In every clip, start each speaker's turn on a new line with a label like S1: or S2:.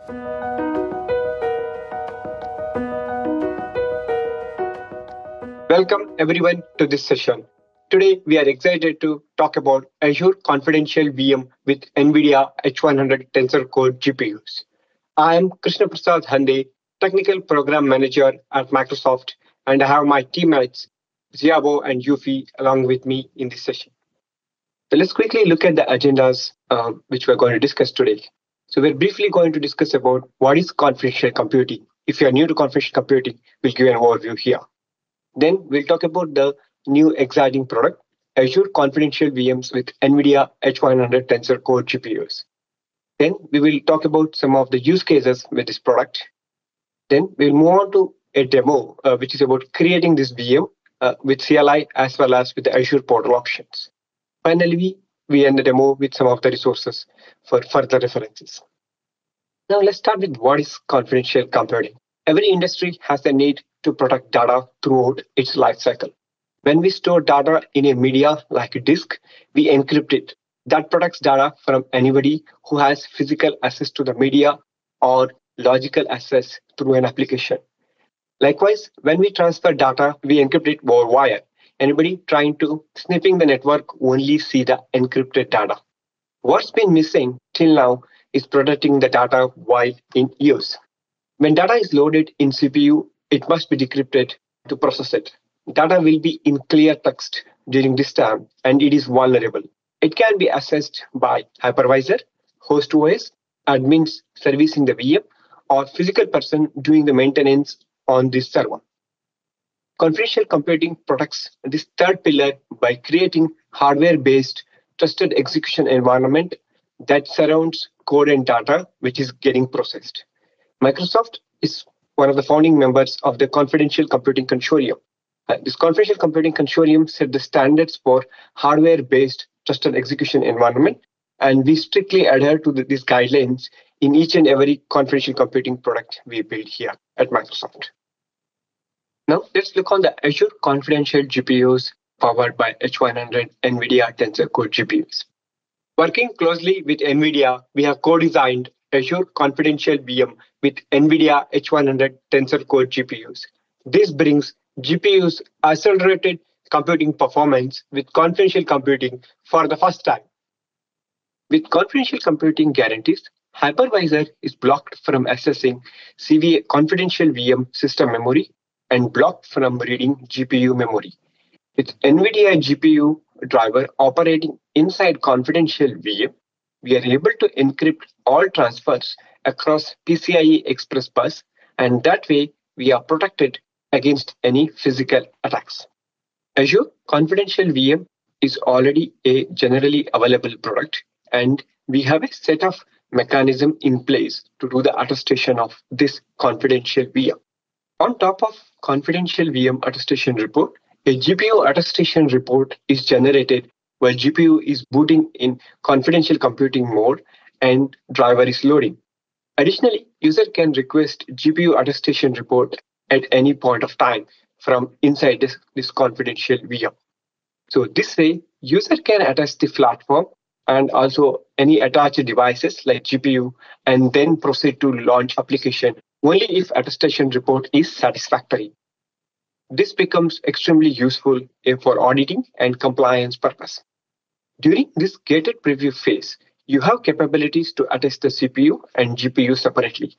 S1: Welcome everyone to this session. Today we are excited to talk about Azure Confidential VM with NVIDIA H100 Tensor Core GPUs. I am Krishnaprasad Hande, Technical Program Manager at Microsoft, and I have my teammates Xiaobo and Yufei along with me in this session. So let's quickly look at the agendas which we're going to discuss today. So we're briefly going to discuss about what is confidential computing. If you're new to confidential computing, we'll give you an overview here. Then we'll talk about the new exciting product, Azure Confidential VMs with NVIDIA H100 Tensor Core GPUs. Then we will talk about some of the use cases with this product. Then we'll move on to a demo, which is about creating this VM with CLI as well as with the Azure portal options. Finally, we end the demo with some of the resources for further references. Now let's start with what is confidential computing. Every industry has the need to protect data throughout its lifecycle. When we store data in a media like a disk, we encrypt it. That protects data from anybody who has physical access to the media or logical access through an application. Likewise, when we transfer data, we encrypt it over wire. Anybody trying to sniffing the network only see the encrypted data. What's been missing till now is protecting the data while in use. When data is loaded in CPU, it must be decrypted to process it. Data will be in clear text during this time, and it is vulnerable. It can be accessed by hypervisor, host OS, admins servicing the VM, or physical person doing the maintenance on this server. Confidential computing protects this third pillar by creating hardware-based trusted execution environment that surrounds code and data which is getting processed. Microsoft is one of the founding members of the Confidential Computing Consortium. This Confidential Computing Consortium set the standards for hardware-based trusted execution environment, and we strictly adhere to these guidelines in each and every confidential computing product we build here at Microsoft. Now, let's look on the Azure Confidential GPUs powered by H100 NVIDIA Tensor Core GPUs. Working closely with NVIDIA, we have co-designed Azure Confidential VM with NVIDIA H100 Tensor Core GPUs. This brings GPUs accelerated computing performance with confidential computing for the first time. With confidential computing guarantees, hypervisor is blocked from accessing CVA confidential VM system memory and blocked from reading GPU memory. With NVIDIA GPU driver operating inside confidential VM, we are able to encrypt all transfers across PCIe Express bus, and that way we are protected against any physical attacks. Azure Confidential VM is already a generally available product, and we have a set of mechanism in place to do the attestation of this confidential VM. On top of confidential VM attestation report, a GPU attestation report is generated while GPU is booting in confidential computing mode and driver is loading. Additionally, user can request GPU attestation report at any point of time from inside this confidential VM. So this way, user can attest the platform and also any attached devices like GPU and then proceed to launch application only if attestation report is satisfactory. This becomes extremely useful for auditing and compliance purpose. During this gated preview phase, you have capabilities to attest the CPU and GPU separately.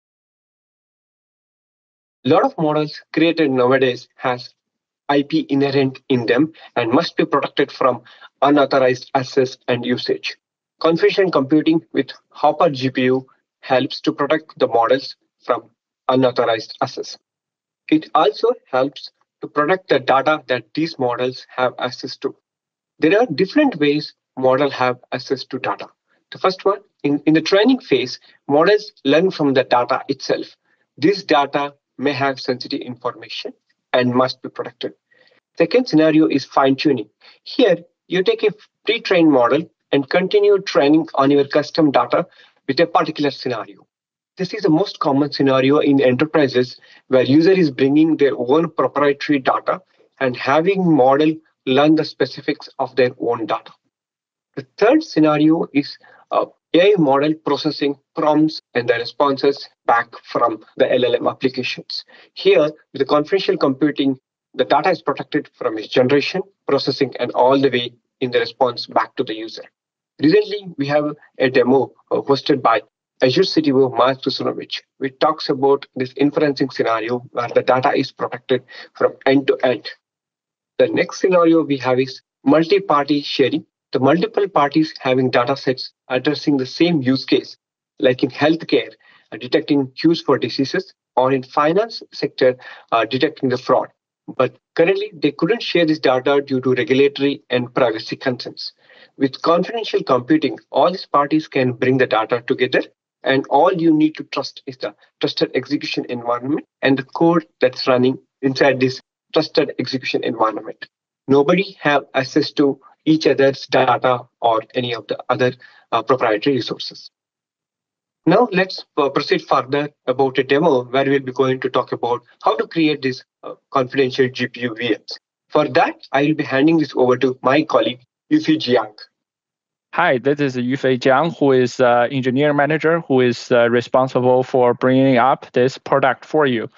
S1: A lot of models created nowadays has IP inherent in them and must be protected from unauthorized access and usage. Confidential computing with Hopper GPU helps to protect the models from unauthorized access. It also helps to protect the data that these models have access to. There are different ways models have access to data. The first one, in the training phase, models learn from the data itself. This data may have sensitive information and must be protected. Second scenario is fine-tuning. Here, you take a pre-trained model and continue training on your custom data with a particular scenario. This is the most common scenario in enterprises where user is bringing their own proprietary data and having model learn the specifics of their own data. The third scenario is AI model processing prompts and the responses back from the LLM applications. Here, with the confidential computing, the data is protected from its generation, processing, and all the way in the response back to the user. Recently, we have a demo hosted by Azure CTO Mark Krishnaprasad, which talks about this inferencing scenario where the data is protected from end to end. The next scenario we have is multi-party sharing. The multiple parties having data sets addressing the same use case, like in healthcare, detecting cues for diseases, or in finance sector, detecting the fraud. But currently, they couldn't share this data due to regulatory and privacy concerns. With confidential computing, all these parties can bring the data together, and all you need to trust is the trusted execution environment and the code that's running inside this trusted execution environment. Nobody have access to each other's data or any of the other proprietary resources. Now let's proceed further about a demo where we'll be going to talk about how to create these confidential GPU VMs. For that, I will be handing this over to my colleague, Yufei Jiang.
S2: Hi, this is Yufei Jiang, who is engineer manager, who is responsible for bringing up this product for you.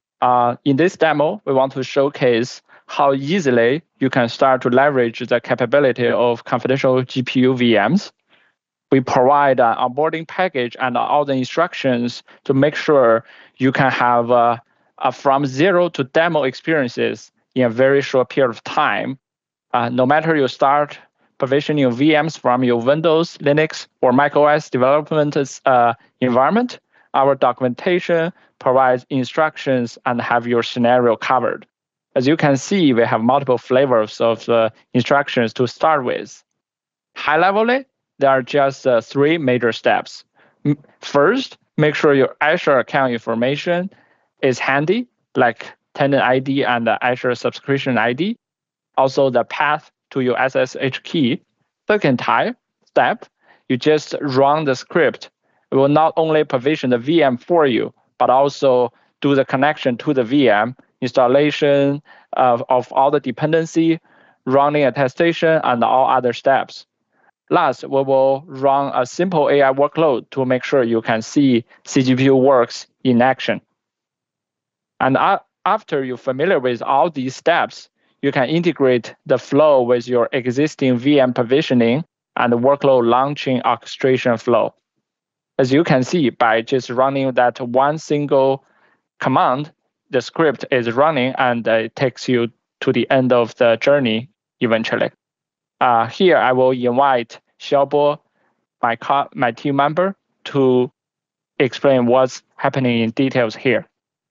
S2: In this demo, we want to showcase how easily you can start to leverage the capability of confidential GPU VMs. We provide an onboarding package and all the instructions to make sure you can have from zero to demo experiences in a very short period of time. No matter you start provisioning your VMs from your Windows, Linux, or macOS development environment, our documentation provides instructions and have your scenario covered. As you can see, we have multiple flavors of instructions to start with. High levelly, there are just three major steps. First, make sure your Azure account information is handy, like tenant ID and the Azure subscription ID. Also, the path to your SSH key. Second step, you just run the script. It will not only provision the VM for you, but also do the connection to the VM, installation of all the dependency, running attestation, and all other steps. Last, we will run a simple AI workload to make sure you can see CGPU works in action. And after you're familiar with all these steps, you can integrate the flow with your existing VM provisioning and the workload launching orchestration flow. As you can see, by just running that one single command, the script is running and it takes you to the end of the journey eventually. Here, I will invite Xiaobo, my team member, to explain what's happening in details here.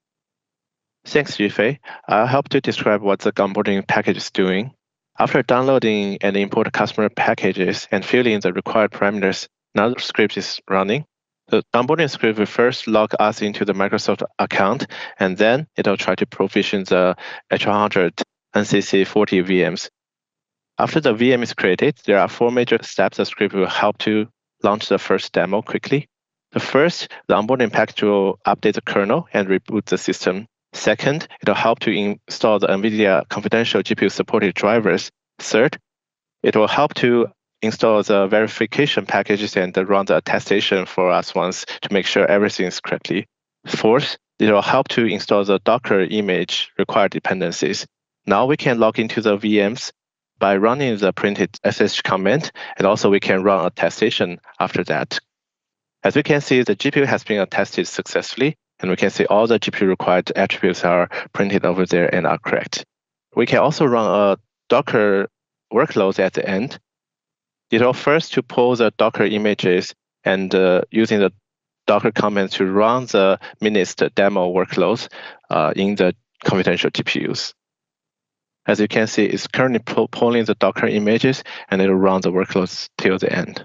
S3: Thanks, Yufei. I'll help to describe what the onboarding package is doing. After downloading and import customer packages and filling the required parameters, now the script is running. The onboarding script will first log us into the Microsoft account, and then it'll try to provision the H100 NCC40 VMs. After the VM is created, there are four major steps the script will help to launch the first demo quickly. The first, the onboarding package will update the kernel and reboot the system. Second, it'll help to install the NVIDIA confidential GPU supported drivers. Third, it will help to install the verification packages and run the attestation for us once to make sure everything is correctly. Fourth, it will help to install the Docker image required dependencies. Now we can log into the VMs by running the printed SSH command, and also we can run attestation after that. As we can see, the GPU has been attested successfully, and we can see all the GPU required attributes are printed over there and are correct. We can also run a Docker workload at the end. It will first to pull the Docker images and using the Docker command to run the MNIST demo workloads in the confidential GPUs. As you can see, it's currently pulling the Docker images, and it will run the workloads till the end.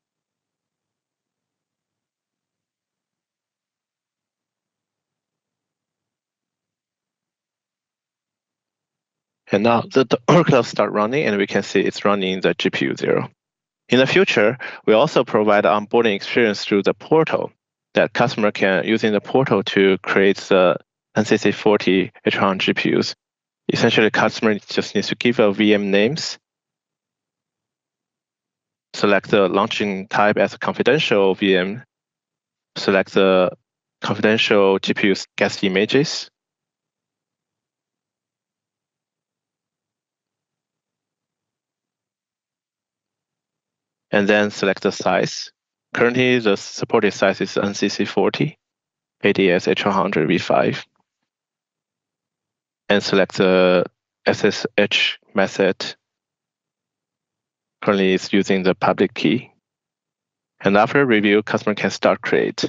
S3: And now the workloads start running, and we can see it's running the GPU 0. In the future, we also provide onboarding experience through the portal that customer can, using the portal to create the NCC40 H100 GPUs. Essentially, customer just needs to give a VM names select the launching type as a confidential VM, select the confidential GPU guest images, and then select the size. Currently, the supported size is NCC40, ADS H100 V5, and select the SSH method. Currently, it's using the public key. And after review, customer can start create.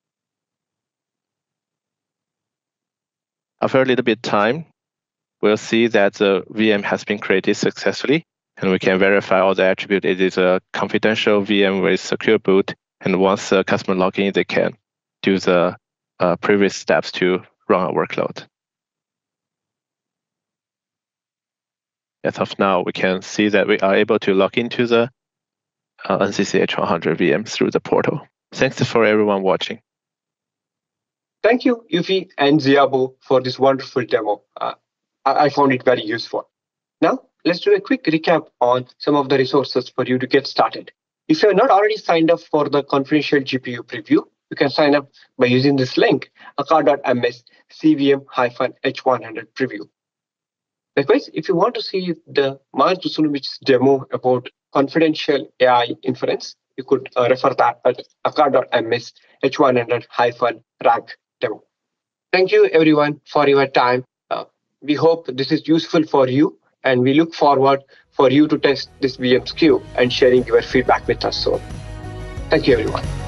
S3: After a little bit time, we'll see that the VM has been created successfully, and we can verify all the attributes. It is a confidential VM with secure boot, and once the customer log in, they can do the previous steps to run a workload. As of now, we can see that we are able to log into the NCC H100 VM through the portal. Thanks for everyone watching.
S1: Thank you, Yufei and Xiaobo, for this wonderful demo. I found it very useful. Now, let's do a quick recap on some of the resources for you to get started. If you are not already signed up for the confidential GPU preview, you can sign up by using this link, akar.ms cvm-h100 preview. Likewise, if you want to see the Mahesh Dusunovich's demo about confidential AI inference, you could refer that at akar.ms h100-rank demo. Thank you, everyone, for your time. We hope this is useful for you, and we look forward for you to test this VM SKU and sharing your feedback with us soon. Thank you, everyone.